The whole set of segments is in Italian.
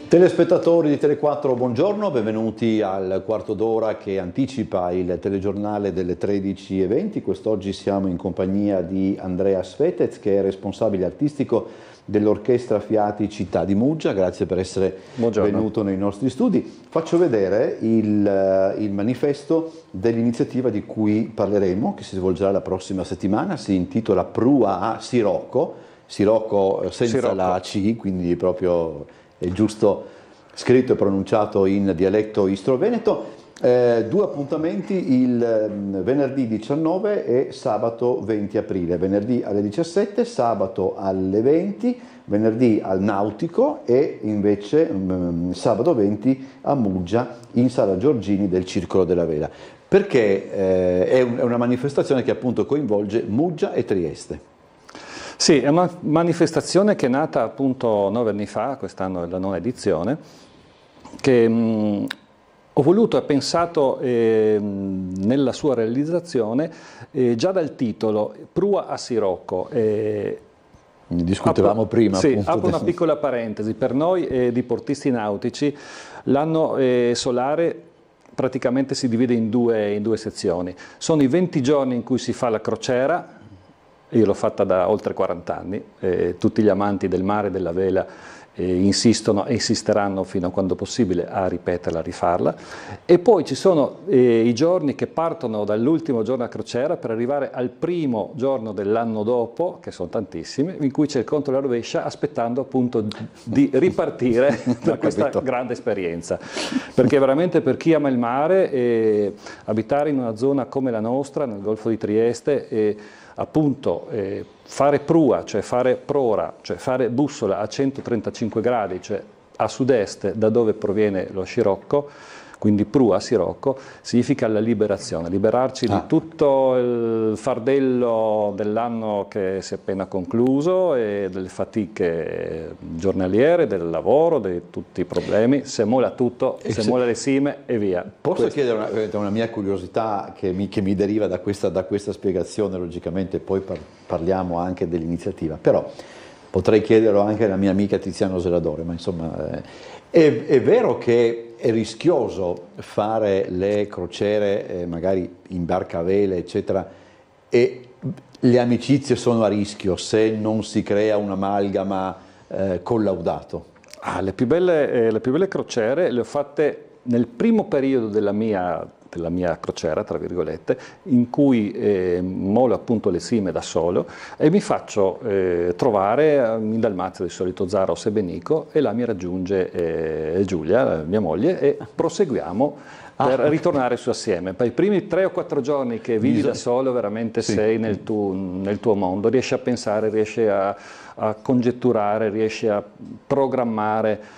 Telespettatori di Tele4, buongiorno, benvenuti al quarto d'ora che anticipa il telegiornale delle 13:20. Quest'oggi siamo in compagnia di Andrea Svetez, che è responsabile artistico dell'Orchestra Fiati Città di Muggia. Grazie per essere venuto nei nostri studi. Faccio vedere il manifesto dell'iniziativa di cui parleremo, che si svolgerà la prossima settimana. Si intitola Prua a Sirocco, Sirocco senza la C, quindi proprio è giusto scritto e pronunciato in dialetto istro-veneto. Due appuntamenti il venerdì 19 e sabato 20 aprile, venerdì alle 17, sabato alle 20, venerdì al Nautico e invece sabato 20 a Muggia in Sala Giorgini del Circolo della Vela, perché è una manifestazione che appunto coinvolge Muggia e Trieste. Sì, è una manifestazione che è nata appunto 9 anni fa, quest'anno è la 9ª edizione, che ho voluto e pensato nella sua realizzazione già dal titolo Prua a Sirocco. Ne discutevamo prima. Sì, appunto. apro una piccola parentesi, per noi diportisti nautici l'anno solare praticamente si divide in due sezioni. Sono i 20 giorni in cui si fa la crociera. Io l'ho fatta da oltre 40 anni, tutti gli amanti del mare e della vela insistono e insisteranno fino a quando possibile a ripeterla, a rifarla. E poi ci sono i giorni che partono dall'ultimo giorno a crociera per arrivare al primo giorno dell'anno dopo, che sono tantissimi, in cui c'è il conto alla rovescia, aspettando appunto di ripartire da questa grande esperienza. Perché veramente per chi ama il mare, abitare in una zona come la nostra, nel Golfo di Trieste, appunto fare prua, cioè fare prora, cioè fare bussola a 135 gradi, cioè a sud-est da dove proviene lo scirocco, quindi prua a Sirocco, significa la liberazione, liberarci di tutto il fardello dell'anno che si è appena concluso e delle fatiche giornaliere, del lavoro, di tutti i problemi, se mola tutto, se mola le cime e via. Posso chiedere una mia curiosità che mi deriva da questa spiegazione, logicamente poi parliamo anche dell'iniziativa, però potrei chiederlo anche alla mia amica Tiziano Zeladore, ma insomma è vero che è rischioso fare le crociere magari in barca a vele eccetera, e le amicizie sono a rischio se non si crea un'amalgama collaudato? Le più belle crociere le ho fatte nel primo periodo della mia crociera, tra virgolette, in cui molo appunto le cime da solo e mi faccio trovare in Dalmazia di solito Zara o Sebenico, e là mi raggiunge Giulia, mia moglie, e proseguiamo per ritornare su assieme. Per i primi 3 o 4 giorni che vivi da solo veramente sei nel tuo mondo, riesci a pensare, riesci a congetturare, riesci a programmare.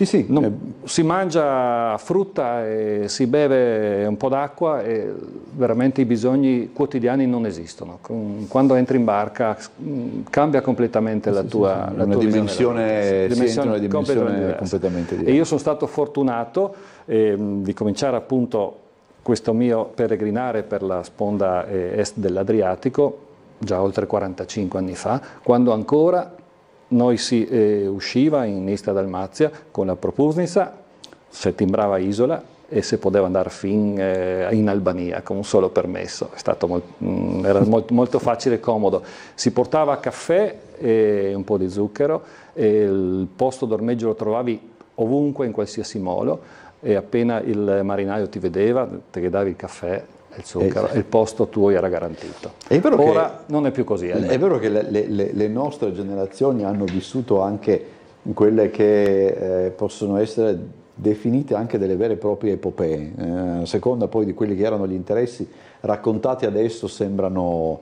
Si mangia frutta e si beve un po' d'acqua e veramente i bisogni quotidiani non esistono. Quando entri in barca cambia completamente la tua dimensione completamente diversa. E io sono stato fortunato di cominciare appunto questo mio peregrinare per la sponda est dell'Adriatico già oltre 45 anni fa, quando ancora noi si usciva in Istria Dalmazia con la Propusnica, se timbrava Isola e si poteva andare fin in Albania con un solo permesso. Era molto facile e comodo. Si portava caffè e un po' di zucchero, e il posto d'ormeggio lo trovavi ovunque, in qualsiasi molo, e appena il marinaio ti vedeva, ti davi il caffè, il zucchero, e il posto tuo era garantito. Ora non è più così. È vero che le nostre generazioni hanno vissuto anche quelle che possono essere definite anche delle vere e proprie epopee, a seconda poi di quelli che erano gli interessi raccontati adesso sembrano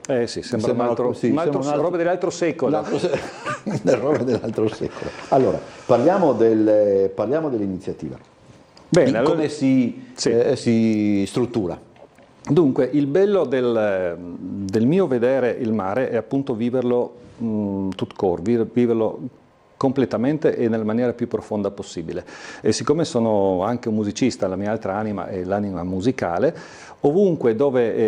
roba dell'altro secolo. Roba dell'altro secolo. Allora, parliamo dell'iniziativa. Bene, come si struttura? Dunque, il bello del mio vedere il mare è appunto viverlo tout court, viverlo completamente e nella maniera più profonda possibile. E siccome sono anche un musicista, la mia altra anima è l'anima musicale, ovunque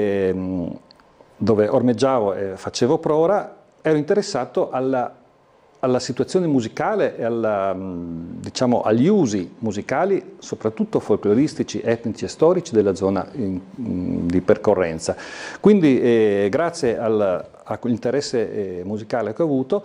dove ormeggiavo e facevo prora, ero interessato alla alla situazione musicale e diciamo, agli usi musicali, soprattutto folcloristici, etnici e storici della zona di percorrenza. Quindi grazie all'interesse musicale che ho avuto,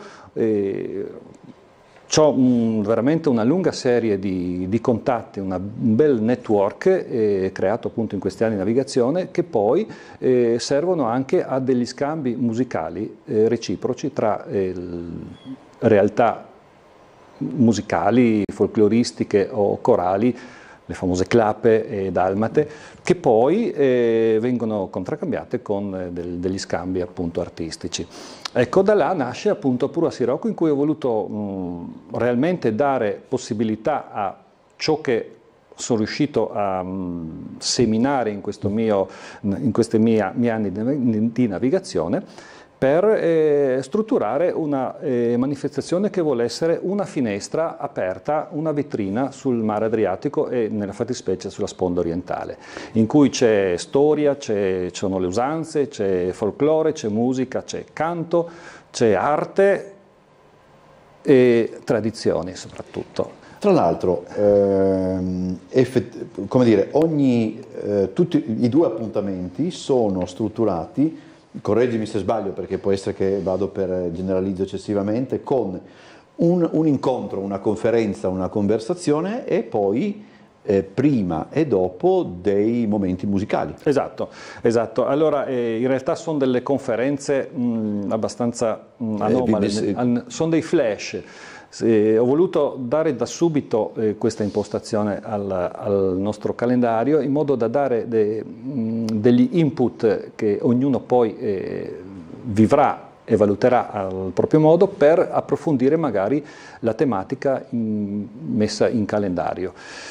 ho veramente una lunga serie di contatti, un bel network creato appunto in questi anni di navigazione, che poi servono anche a degli scambi musicali reciproci tra realtà musicali, folcloristiche o corali, le famose clape e dalmate, che poi vengono contraccambiate con degli scambi appunto artistici. Ecco, da là nasce appunto Purua Sirocco, in cui ho voluto realmente dare possibilità a ciò che sono riuscito a seminare in questi miei anni di navigazione, per strutturare una manifestazione che vuole essere una finestra aperta, una vetrina sul mare Adriatico e nella fattispecie sulla sponda orientale, in cui c'è storia, ci sono le usanze, c'è folklore, c'è musica, c'è canto, c'è arte e tradizioni soprattutto. Tra l'altro, come dire, tutti i due appuntamenti sono strutturati, correggimi se sbaglio perché può essere che vado per generalizzo eccessivamente, con un incontro, una conferenza, una conversazione e poi prima e dopo dei momenti musicali. Esatto, esatto. Allora in realtà sono delle conferenze abbastanza anomale, sono dei flash. Ho voluto dare da subito questa impostazione al nostro calendario, in modo da dare degli input che ognuno poi vivrà e valuterà al proprio modo per approfondire magari la tematica messa in calendario.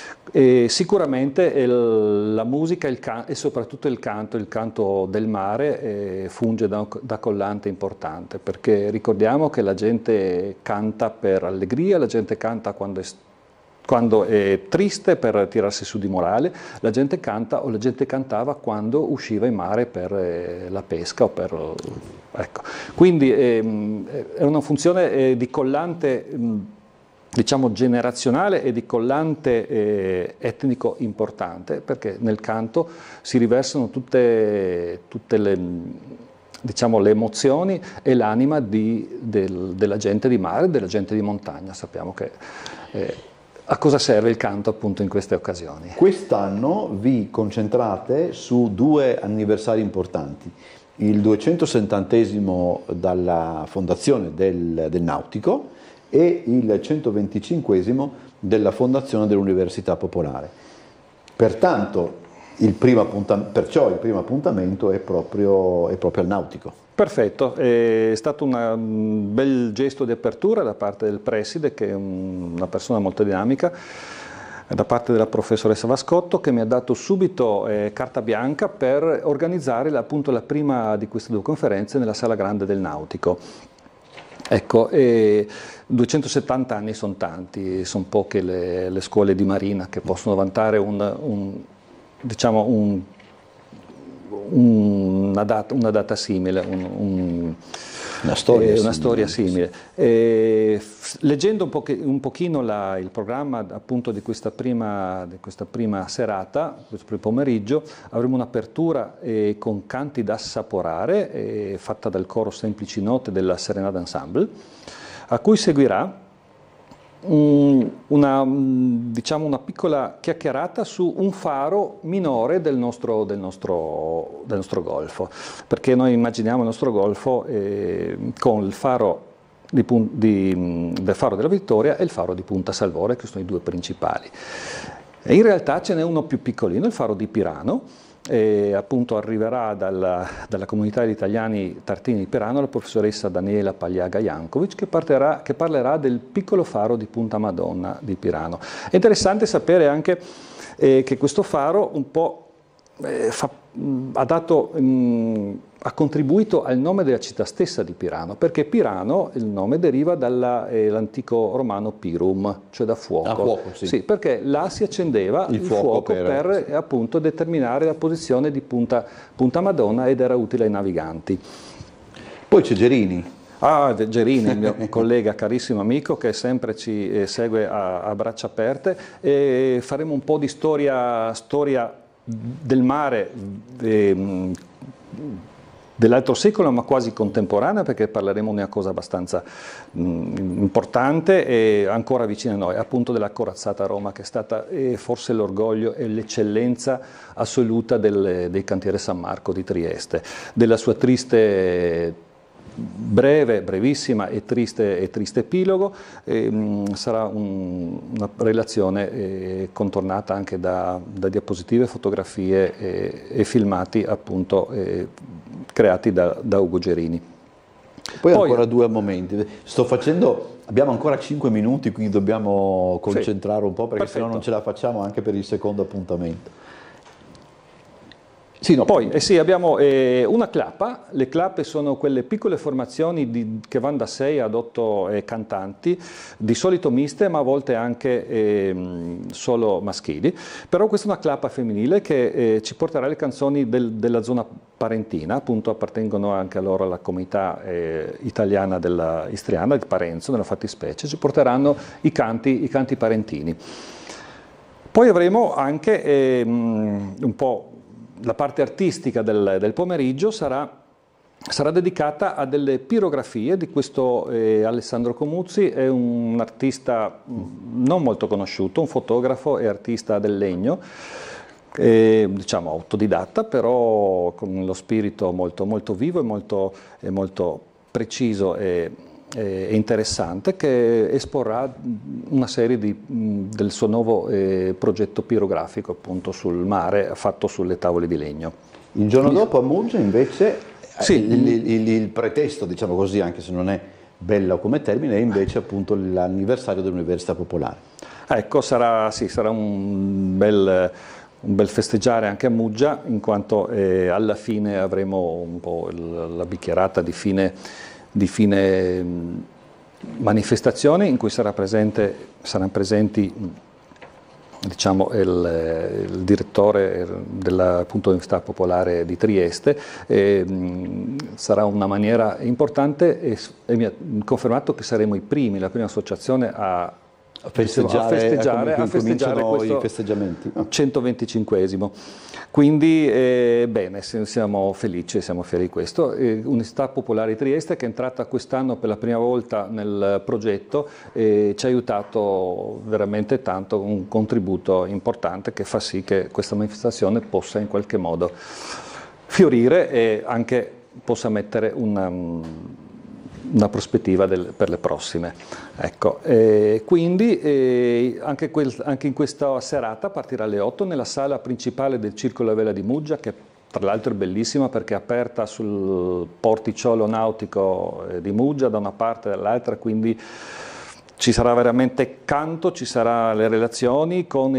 Sicuramente la musica e soprattutto il canto del mare funge da collante importante, perché ricordiamo che la gente canta per allegria, la gente canta quando è triste per tirarsi su di morale, la gente canta o la gente cantava quando usciva in mare per la pesca o ecco. Quindi è una funzione di collante diciamo generazionale e di collante etnico importante, perché nel canto si riversano tutte le, diciamo, le emozioni e l'anima della gente di mare, della gente di montagna. Sappiamo che a cosa serve il canto appunto in queste occasioni. Quest'anno vi concentrate su due anniversari importanti: il 270° dalla fondazione del Nautico e il 125° della fondazione dell'Università Popolare. Pertanto perciò il primo appuntamento è proprio al Nautico. Perfetto, è stato un bel gesto di apertura da parte del preside, che è una persona molto dinamica, da parte della professoressa Vascotto, che mi ha dato subito carta bianca per organizzare appunto la prima di queste due conferenze nella Sala Grande del Nautico. Ecco, 270 anni sono tanti, sono poche le scuole di marina che possono vantare una data simile, una storia simile. Leggendo un pochino il programma appunto di questa prima serata, questo primo pomeriggio, avremo un'apertura con canti da assaporare, fatta dal coro Semplici Note della Serenade Ensemble, a cui seguirà una piccola chiacchierata su un faro minore del nostro golfo, perché noi immaginiamo il nostro golfo con il faro del Faro della Vittoria e il faro di Punta Salvore, che sono i due principali. E in realtà ce n'è uno più piccolino, il faro di Pirano. Appunto arriverà dalla comunità di italiani tartini di Pirano la professoressa Daniela Pagliaga Jankovic, che parlerà del piccolo faro di Punta Madonna di Pirano. È interessante sapere anche che questo faro un po' ha contribuito al nome della città stessa di Pirano, perché Pirano, il nome deriva dall'antico romano pirum, cioè da fuoco. A fuoco, sì. Sì, perché là si accendeva il fuoco per appunto determinare la posizione di Punta Madonna ed era utile ai naviganti. Poi c'è Gerini. Ah, Gerini, il mio collega, carissimo amico, che sempre ci segue a braccia aperte, e faremo un po' di storia del mare dell'altro secolo, ma quasi contemporanea, perché parleremo di una cosa abbastanza importante e ancora vicina a noi, appunto della corazzata Roma, che è stata forse l'orgoglio e l'eccellenza assoluta dei cantieri San Marco di Trieste, della sua triste brevissima e triste epilogo. Sarà una relazione contornata anche da diapositive, fotografie e filmati appunto creati da Ugo Gerini. Poi ancora due momenti. Abbiamo ancora 5 minuti, quindi dobbiamo concentrare un po', perché sennò non ce la facciamo anche per il secondo appuntamento. Sì, no. Poi abbiamo una clappa. Le clappe sono quelle piccole formazioni che vanno da 6 ad 8 cantanti, di solito miste, ma a volte anche solo maschili. Però questa è una clappa femminile che ci porterà le canzoni della zona parentina, appunto appartengono anche a loro alla comunità italiana istriana, di Parenzo nella fattispecie, ci porteranno i canti parentini. Poi avremo anche un po' la parte artistica del pomeriggio sarà dedicata a delle pirografie di questo Alessandro Comuzzi. È un artista non molto conosciuto, un fotografo e artista del legno, diciamo autodidatta, però con lo spirito molto, molto vivo e molto preciso e interessante, che esporrà una serie del suo nuovo progetto pirografico appunto sul mare, fatto sulle tavole di legno. Il giorno dopo a Muggia invece il pretesto, diciamo così, anche se non è bello come termine, è invece appunto l'anniversario dell'Università Popolare. Ecco, sarà un bel festeggiare anche a Muggia, in quanto alla fine avremo un po' la bicchierata di fine manifestazione, in cui saranno presenti diciamo, il direttore dell'Università Popolare di Trieste. Sarà una maniera importante e mi ha confermato che saremo la prima associazione a festeggiare questo i festeggiamenti. 125esimo. Quindi bene, siamo felici, siamo fieri di questo. Università Popolare di Trieste, che è entrata quest'anno per la prima volta nel progetto, ci ha aiutato veramente tanto, con un contributo importante che fa sì che questa manifestazione possa in qualche modo fiorire e anche possa mettere una prospettiva per le prossime. Ecco, quindi anche in questa serata partirà alle 8 nella sala principale del Circolo a Vela di Muggia, che tra l'altro è bellissima perché è aperta sul porticciolo nautico di Muggia da una parte e dall'altra, quindi ci sarà veramente canto, ci saranno le relazioni con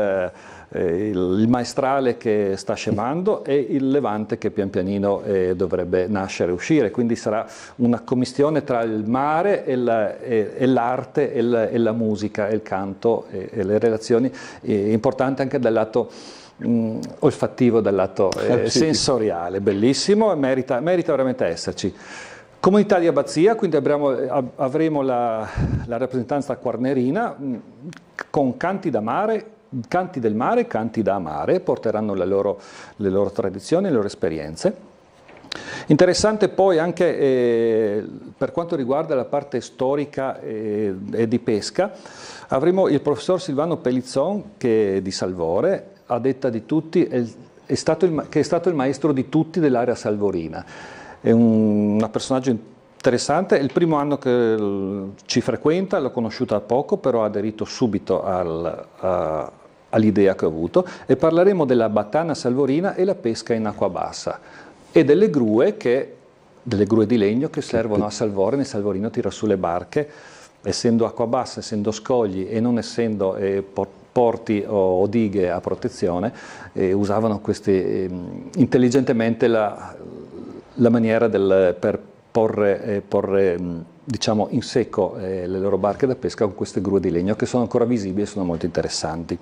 il maestrale che sta scemando e il levante che pian pianino dovrebbe nascere e uscire, quindi sarà una commistione tra il mare e l'arte e la musica e il canto e le relazioni, importante anche dal lato olfattivo, dal lato sensoriale, bellissimo, e merita veramente esserci. Comunità di Abbazia, quindi avremo la rappresentanza quarnerina con canti del mare, canti da amare, porteranno le loro tradizioni, le loro esperienze. Interessante poi anche per quanto riguarda la parte storica e di pesca, avremo il professor Silvano Pellizzon, che è di Salvore, a detta di tutti, che è stato il maestro di tutti dell'area salvorina. È un personaggio interessante, è il primo anno che ci frequenta, l'ho conosciuta da poco, però ha aderito subito all'idea che ho avuto, e parleremo della battana salvorina e la pesca in acqua bassa e delle grue di legno che servono a Salvore. Nel Salvorino tira su le barche, essendo acqua bassa, essendo scogli e non essendo porti o dighe a protezione, usavano intelligentemente la maniera per porre diciamo in secco le loro barche da pesca con queste grue di legno, che sono ancora visibili e sono molto interessanti.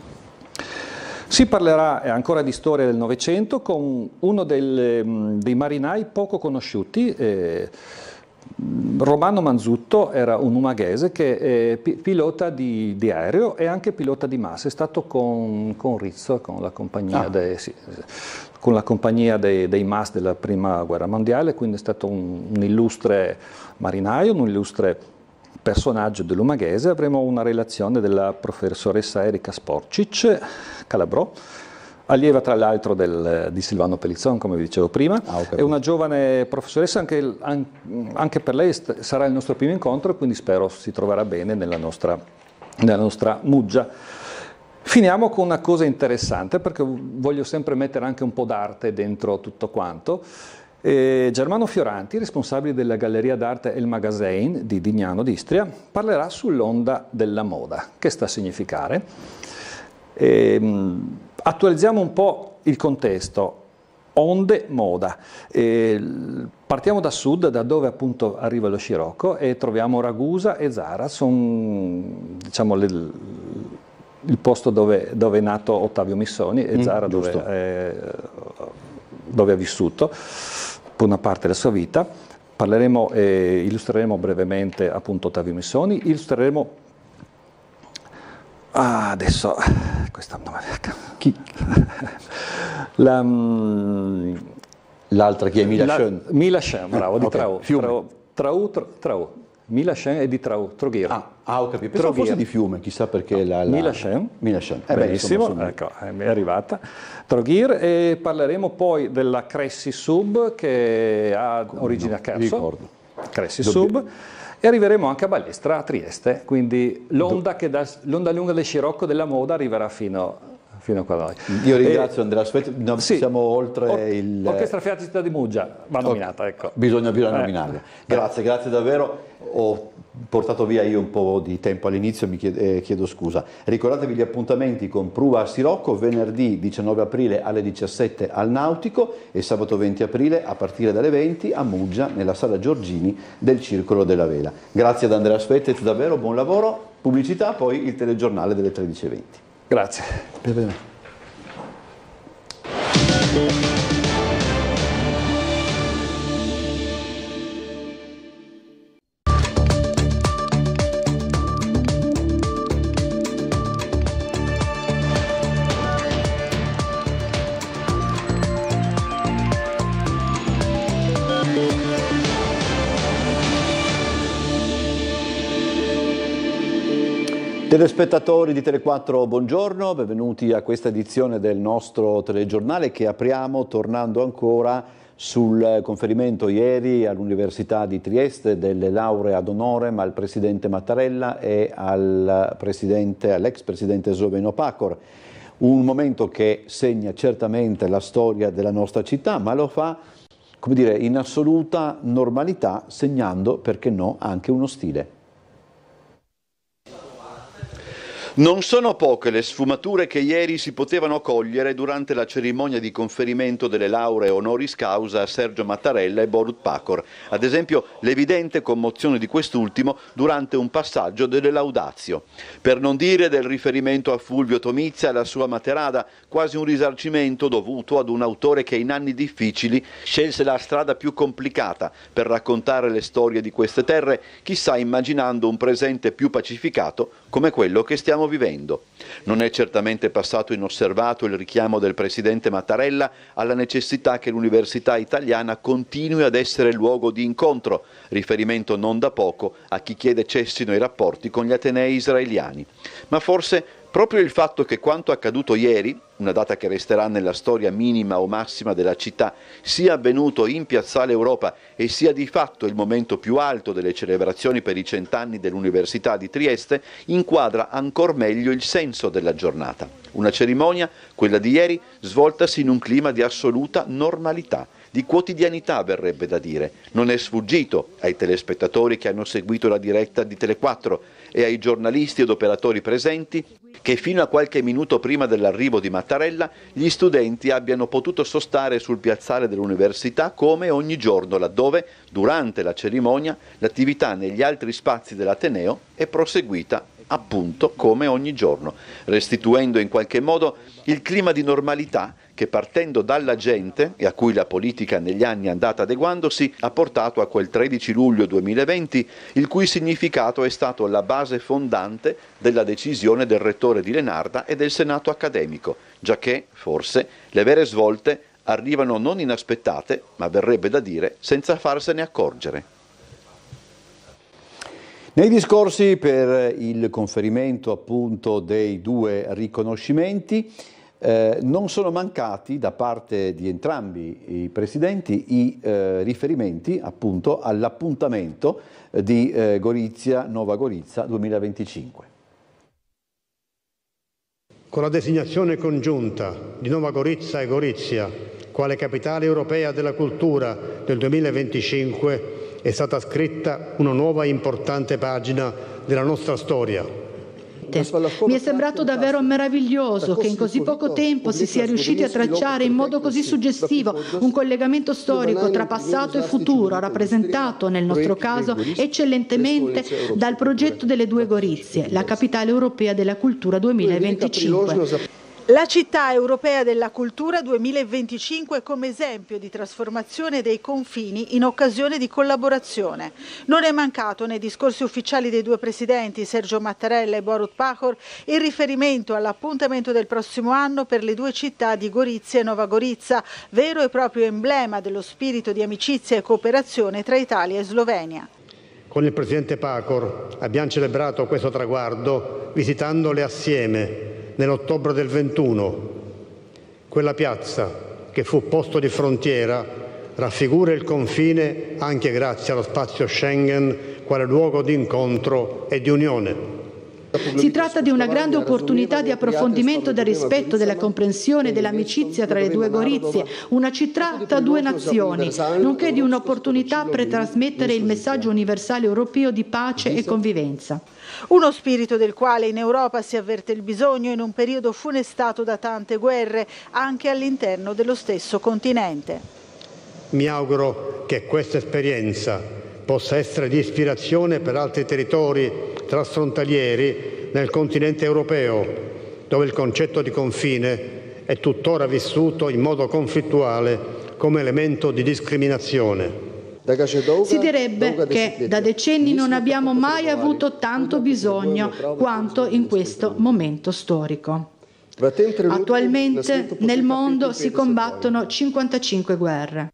Si parlerà ancora di storia del Novecento con uno dei marinai poco conosciuti, Romano Manzutto era un umaghese che è pilota di aereo e anche pilota di massa, è stato con Rizzo, con la compagnia, con la compagnia dei MAS della prima guerra mondiale, quindi è stato un illustre marinaio, un illustre personaggio dell'umaghese. Avremo una relazione della professoressa Erika Sporcic, Calabrò, allieva tra l'altro di Silvano Pellizzon, come vi dicevo prima. È una giovane professoressa, anche per lei sarà il nostro primo incontro, quindi spero si troverà bene nella nostra Muggia. Finiamo con una cosa interessante, perché voglio sempre mettere anche un po' d'arte dentro tutto quanto. Germano Fioranti, responsabile della Galleria d'Arte El Magasin di Dignano d'Istria, parlerà sull'onda della moda. Che sta a significare? Attualizziamo un po' il contesto. Onde, moda. Partiamo da sud, da dove appunto arriva lo scirocco, e troviamo Ragusa e Zara, sono diciamo il posto dove è nato Ottavio Missoni, e Zara dove ha vissuto per una parte della sua vita. Illustreremo brevemente appunto Ottavio Missoni, illustreremo adesso questa non mi l'altra chi è? Mila Schön? Mila Schön, bravo, di okay. Trau. Mila Schön è di Trogir. Ho capito. Pensavo fosse di Fiume, chissà perché Mila Schön. Benissimo, ecco, è arrivata. Trogir, e parleremo poi della Cressi Sub, che ha origine a Cherso. Cressi Sub. E arriveremo anche a Balestra, a Trieste, quindi l'onda lunga del scirocco della moda arriverà fino a qua da noi. Io ringrazio Andrea Asfetti, siamo oltre Orchestra Fiat Città di Muggia, va nominata, ecco. Bisogna nominarla. Grazie davvero. Ho portato via io un po' di tempo all'inizio, chiedo scusa. Ricordatevi gli appuntamenti con Prua a Sirocco, venerdì 19 aprile alle 17 al Nautico e sabato 20 aprile a partire dalle 20 a Muggia nella sala Giorgini del Circolo della Vela. Grazie ad Andrea Asfetti, davvero buon lavoro. Pubblicità, poi il telegiornale delle 13:20. Grazie. Telespettatori di Tele4, buongiorno, benvenuti a questa edizione del nostro telegiornale che apriamo tornando ancora sul conferimento ieri all'Università di Trieste delle lauree ad honorem al Presidente Mattarella e all'ex Presidente Zoveno Pacor. Un momento che segna certamente la storia della nostra città, ma lo fa, come dire, in assoluta normalità, segnando, perché no, anche uno stile. Non sono poche le sfumature che ieri si potevano cogliere durante la cerimonia di conferimento delle lauree honoris causa a Sergio Mattarella e Borut Pacor. Ad esempio l'evidente commozione di quest'ultimo durante un passaggio delle laudatio. Per non dire del riferimento a Fulvio Tomizia e alla sua Materada, quasi un risarcimento dovuto ad un autore che in anni difficili scelse la strada più complicata per raccontare le storie di queste terre, chissà immaginando un presente più pacificato come quello che stiamo vivendo. Non è certamente passato inosservato il richiamo del Presidente Mattarella alla necessità che l'università italiana continui ad essere luogo di incontro, riferimento non da poco a chi chiede cessino i rapporti con gli atenei israeliani. Ma forse proprio il fatto che quanto accaduto ieri, una data che resterà nella storia minima o massima della città, sia avvenuto in Piazzale Europa e sia di fatto il momento più alto delle celebrazioni per i 100 anni dell'Università di Trieste, inquadra ancor meglio il senso della giornata. Una cerimonia, quella di ieri, svoltasi in un clima di assoluta normalità, di quotidianità verrebbe da dire. Non è sfuggito ai telespettatori che hanno seguito la diretta di Tele4 e ai giornalisti ed operatori presenti che fino a qualche minuto prima dell'arrivo di Mattarella gli studenti abbiano potuto sostare sul piazzale dell'università come ogni giorno, laddove, durante la cerimonia, l'attività negli altri spazi dell'Ateneo è proseguita appunto come ogni giorno, restituendo in qualche modo il clima di normalità che, partendo dalla gente e a cui la politica negli anni è andata adeguandosi, ha portato a quel 13 luglio 2020, il cui significato è stato la base fondante della decisione del rettore di Lenarda e del Senato accademico, giacché, forse, le vere svolte arrivano non inaspettate, ma verrebbe da dire senza farsene accorgere. Nei discorsi per il conferimento appunto dei 2 riconoscimenti non sono mancati da parte di entrambi i presidenti i riferimenti appunto all'appuntamento di Gorizia-Nova Gorica 2025. Con la designazione congiunta di Nova Gorica e Gorizia quale capitale europea della cultura del 2025 è stata scritta una nuova e importante pagina della nostra storia. Mi è sembrato davvero meraviglioso che in così poco tempo si sia riusciti a tracciare in modo così suggestivo un collegamento storico tra passato e futuro, rappresentato nel nostro caso eccellentemente dal progetto delle 2 Gorizie, la capitale europea della cultura 2025. La città europea della cultura 2025 come esempio di trasformazione dei confini in occasione di collaborazione. Non è mancato nei discorsi ufficiali dei 2 presidenti, Sergio Mattarella e Borut Pahor, il riferimento all'appuntamento del prossimo anno per le 2 città di Gorizia e Nova Gorica, vero e proprio emblema dello spirito di amicizia e cooperazione tra Italia e Slovenia. Con il presidente Pahor abbiamo celebrato questo traguardo visitandole assieme nell'ottobre del 21. Quella piazza, che fu posto di frontiera, raffigura il confine anche grazie allo spazio Schengen quale luogo di incontro e di unione. Si tratta di una grande opportunità di approfondimento del rispetto, della comprensione e dell'amicizia tra le 2 Gorizie, una città tra 2 nazioni, nonché di un'opportunità per trasmettere il messaggio universale europeo di pace e convivenza. Uno spirito del quale in Europa si avverte il bisogno in un periodo funestato da tante guerre, anche all'interno dello stesso continente. Mi auguro che questa esperienza possa essere di ispirazione per altri territori trasfrontalieri nel continente europeo, dove il concetto di confine è tuttora vissuto in modo conflittuale come elemento di discriminazione. Si direbbe che da decenni non abbiamo mai avuto tanto bisogno quanto in questo momento storico. Attualmente nel mondo si combattono 55 guerre.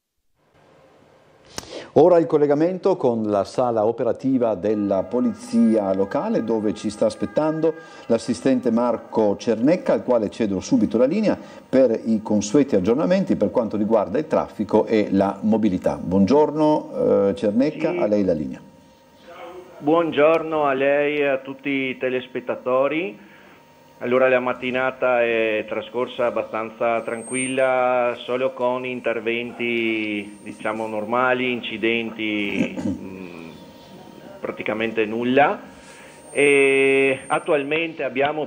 Ora il collegamento con la sala operativa della Polizia Locale, dove ci sta aspettando l'assistente Marco Cernecca, al quale cedo subito la linea per i consueti aggiornamenti per quanto riguarda il traffico e la mobilità. Buongiorno Cernecca, a lei la linea. Buongiorno a lei e a tutti i telespettatori. Allora, la mattinata è trascorsa abbastanza tranquilla, solo con interventi diciamo normali, incidenti praticamente nulla. E attualmente abbiamo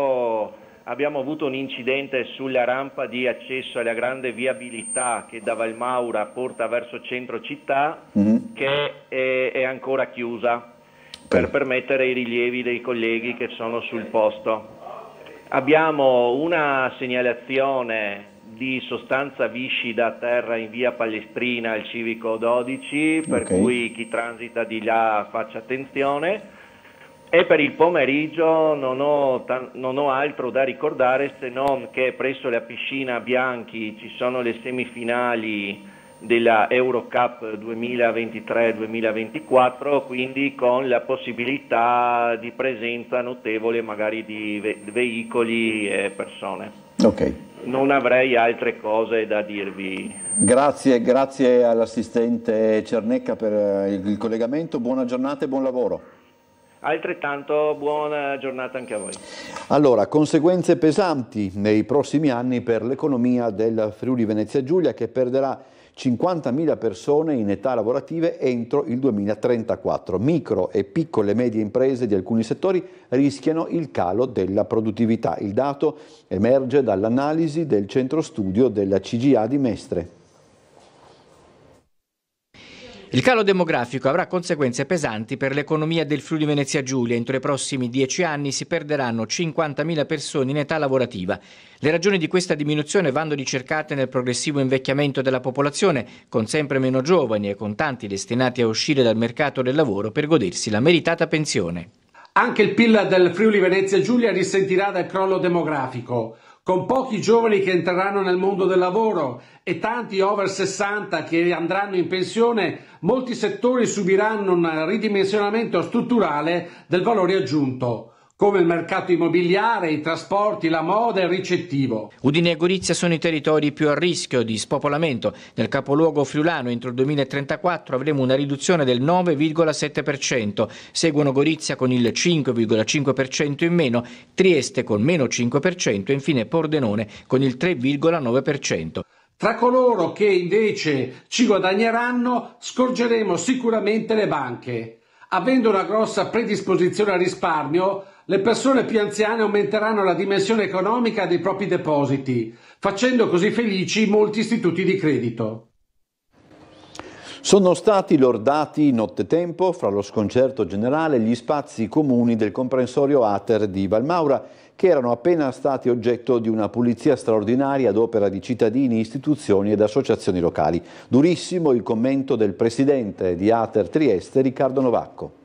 avuto un incidente sulla rampa di accesso alla grande viabilità che da Valmaura porta verso centro città, che è ancora chiusa per permettere i rilievi dei colleghi che sono sul posto. Abbiamo una segnalazione di sostanza viscida a terra in via Palestrina al civico 12, per cui chi transita di là faccia attenzione. E per il pomeriggio non ho altro da ricordare se non che presso la piscina Bianchi ci sono le semifinali della Eurocup 2023-2024, quindi con la possibilità di presenza notevole magari di veicoli e persone. Non avrei altre cose da dirvi. Grazie all'assistente Cernecca per il collegamento, buona giornata e buon lavoro. Altrettanto buona giornata anche a voi. Allora, conseguenze pesanti nei prossimi anni per l'economia del Friuli Venezia Giulia, che perderà 50.000 persone in età lavorative entro il 2034. Micro e piccole e medie imprese di alcuni settori rischiano il calo della produttività. Il dato emerge dall'analisi del centro studio della CGA di Mestre. Il calo demografico avrà conseguenze pesanti per l'economia del Friuli Venezia Giulia. Entro i prossimi 10 anni si perderanno 50.000 persone in età lavorativa. Le ragioni di questa diminuzione vanno ricercate nel progressivo invecchiamento della popolazione, con sempre meno giovani e con tanti destinati a uscire dal mercato del lavoro per godersi la meritata pensione. Anche il PIL del Friuli Venezia Giulia risentirà del crollo demografico. Con pochi giovani che entreranno nel mondo del lavoro e tanti over 60 che andranno in pensione, molti settori subiranno un ridimensionamento strutturale del valore aggiunto, come il mercato immobiliare, i trasporti, la moda e il ricettivo. Udine e Gorizia sono i territori più a rischio di spopolamento. Nel capoluogo friulano entro il 2034 avremo una riduzione del 9,7%. Seguono Gorizia con il 5,5% in meno, Trieste con meno 5% e infine Pordenone con il 3,9%. Tra coloro che invece ci guadagneranno scorgeremo sicuramente le banche. Avendo una grossa predisposizione al risparmio, le persone più anziane aumenteranno la dimensione economica dei propri depositi, facendo così felici molti istituti di credito. Sono stati lordati nottetempo, fra lo sconcerto generale, gli spazi comuni del comprensorio Ater di Valmaura, che erano appena stati oggetto di una pulizia straordinaria ad opera di cittadini, istituzioni ed associazioni locali. Durissimo il commento del presidente di Ater Trieste, Riccardo Novacco.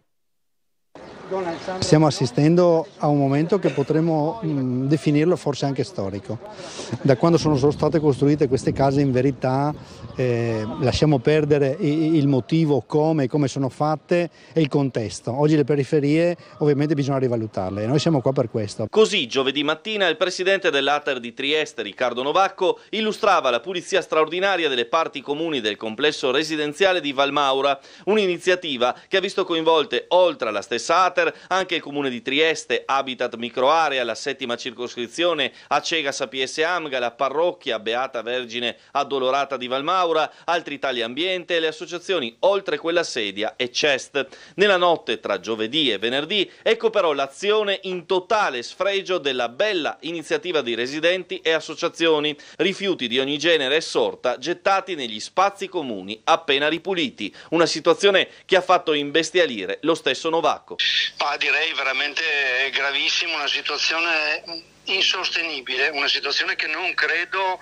Stiamo assistendo a un momento che potremmo definirlo forse anche storico. Da quando sono state costruite queste case, in verità lasciamo perdere il motivo, come sono fatte e il contesto. Oggi le periferie ovviamente bisogna rivalutarle e noi siamo qua per questo. Così giovedì mattina il presidente dell'Ater di Trieste, Riccardo Novacco, illustrava la pulizia straordinaria delle parti comuni del complesso residenziale di Valmaura, un'iniziativa che ha visto coinvolte, oltre alla stessa Ater, anche il comune di Trieste, Habitat Microarea, la 7ª circoscrizione, Acega Sapiesse Amga, la parrocchia Beata Vergine Addolorata di Valmaura, Altri Italia Ambiente e le associazioni Oltre Quella Sedia e CEST. Nella notte tra giovedì e venerdì ecco però l'azione in totale sfregio della bella iniziativa di residenti e associazioni, rifiuti di ogni genere e sorta gettati negli spazi comuni appena ripuliti, una situazione che ha fatto imbestialire lo stesso Novacco. Direi veramente gravissima, una situazione insostenibile, una situazione che non credo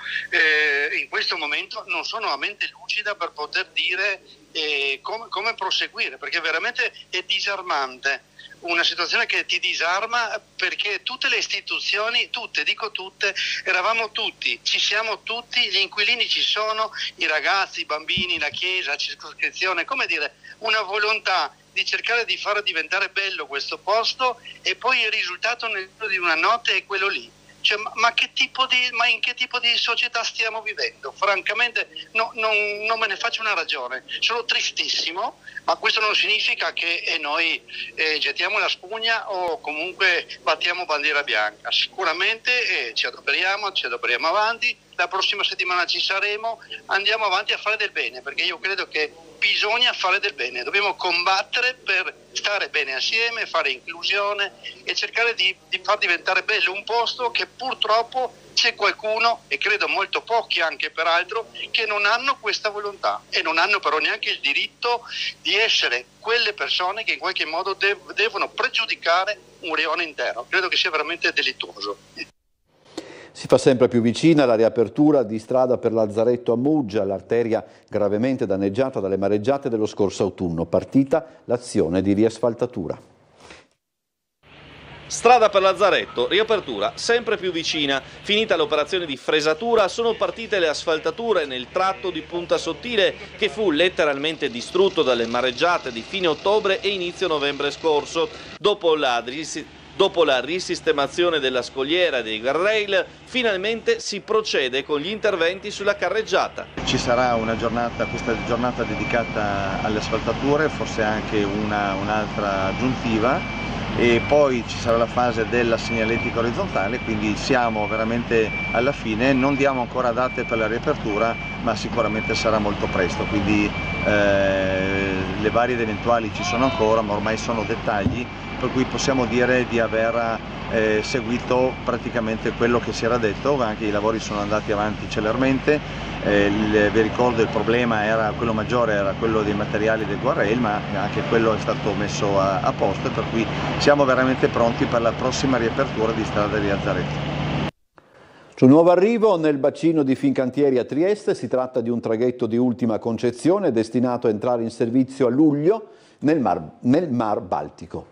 in questo momento non sono a mente lucida per poter dire come proseguire, perché veramente è disarmante. Una situazione che ti disarma perché tutte le istituzioni, dico tutte, eravamo tutti, ci siamo tutti, gli inquilini ci sono, i ragazzi, i bambini, la chiesa, la circoscrizione, come dire, una volontà di cercare di far diventare bello questo posto e poi il risultato nel giro di una notte è quello lì. Cioè, ma in che tipo di società stiamo vivendo? Francamente non me ne faccio una ragione, sono tristissimo, ma questo non significa che noi gettiamo la spugna o comunque battiamo bandiera bianca. Sicuramente ci adoperiamo avanti, la prossima settimana ci saremo, andiamo avanti a fare del bene, perché io credo che bisogna fare del bene, dobbiamo combattere per stare bene assieme, fare inclusione e cercare di far diventare bello un posto che purtroppo c'è qualcuno, e credo molto pochi anche peraltro, che non hanno questa volontà e non hanno però neanche il diritto di essere quelle persone che in qualche modo devono pregiudicare un rione intero. Credo che sia veramente delittuoso. Si fa sempre più vicina la riapertura di strada per Lazzaretto a Muggia, l'arteria gravemente danneggiata dalle mareggiate dello scorso autunno. Partita l'azione di riasfaltatura. Strada per Lazzaretto, riapertura sempre più vicina. Finita l'operazione di fresatura, sono partite le asfaltature nel tratto di Punta Sottile che fu letteralmente distrutto dalle mareggiate di fine ottobre e inizio novembre scorso. Dopo la risistemazione della scogliera e dei guardrail, finalmente si procede con gli interventi sulla carreggiata. Ci sarà questa giornata dedicata alle asfaltature, forse anche un'altra aggiuntiva, e poi ci sarà la fase della segnaletica orizzontale, quindi siamo veramente alla fine. Non diamo ancora date per la riapertura, ma sicuramente sarà molto presto, quindi le varie ed eventuali ci sono ancora, ma ormai sono dettagli, per cui possiamo dire di aver seguito praticamente quello che si era detto. Anche i lavori sono andati avanti celermente, vi ricordo il problema era quello maggiore, era quello dei materiali del guardrail, ma anche quello è stato messo a posto, per cui siamo veramente pronti per la prossima riapertura di strada di Azzaretto. Sul nuovo arrivo nel bacino di Fincantieri a Trieste si tratta di un traghetto di ultima concezione destinato a entrare in servizio a luglio nel Mar Baltico.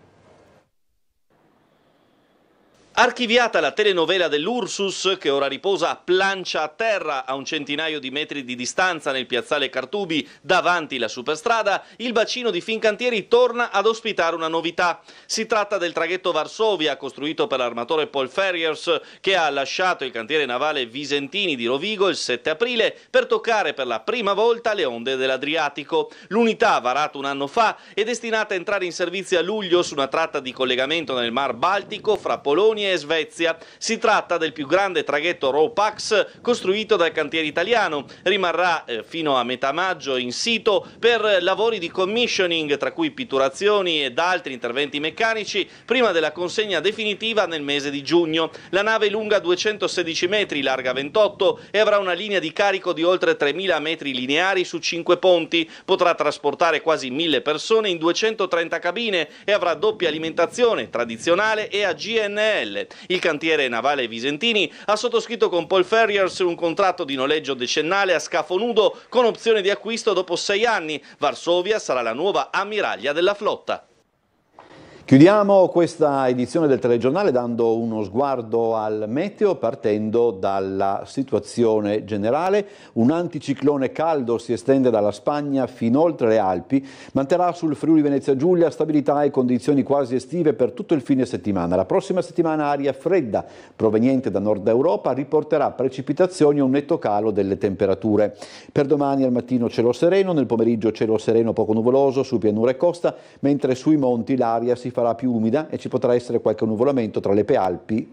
Archiviata la telenovela dell'Ursus, che ora riposa a plancia a terra a un centinaio di metri di distanza nel piazzale Cartubi davanti la superstrada, il bacino di Fincantieri torna ad ospitare una novità. Si tratta del traghetto Varsovia, costruito per l'armatore Paul Ferriers, che ha lasciato il cantiere navale Visentini di Rovigo il 7 aprile per toccare per la prima volta le onde dell'Adriatico. L'unità, varata un anno fa, è destinata a entrare in servizio a luglio su una tratta di collegamento nel Mar Baltico fra Polonia e Svezia. Si tratta del più grande traghetto Ro-Pax costruito dal cantiere italiano. Rimarrà fino a metà maggio in sito per lavori di commissioning, tra cui pitturazioni ed altri interventi meccanici, prima della consegna definitiva nel mese di giugno. La nave è lunga 216 metri, larga 28 e avrà una linea di carico di oltre 3.000 metri lineari su 5 ponti. Potrà trasportare quasi 1.000 persone in 230 cabine e avrà doppia alimentazione tradizionale e a GNL. Il cantiere navale Visentini ha sottoscritto con Paul Ferriers un contratto di noleggio decennale a scafo nudo con opzione di acquisto dopo 6 anni. Varsovia sarà la nuova ammiraglia della flotta. Chiudiamo questa edizione del telegiornale dando uno sguardo al meteo partendo dalla situazione generale. Un anticiclone caldo si estende dalla Spagna fino oltre le Alpi, manterrà sul Friuli Venezia Giulia stabilità e condizioni quasi estive per tutto il fine settimana. La prossima settimana aria fredda proveniente da Nord Europa riporterà precipitazioni e un netto calo delle temperature. Per domani al mattino cielo sereno, nel pomeriggio cielo sereno poco nuvoloso su pianura e costa, mentre sui monti l'aria si farà più umida e ci potrà essere qualche nuvolamento tra le prealpi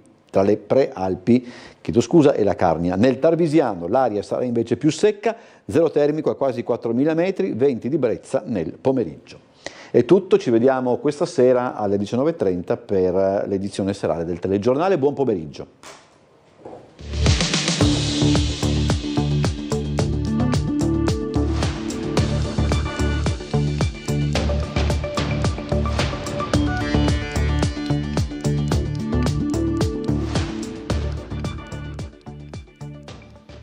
e la Carnia. Nel Tarvisiano l'aria sarà invece più secca, zero termico a quasi 4.000 metri, venti di brezza nel pomeriggio. È tutto, ci vediamo questa sera alle 19:30 per l'edizione serale del telegiornale. Buon pomeriggio.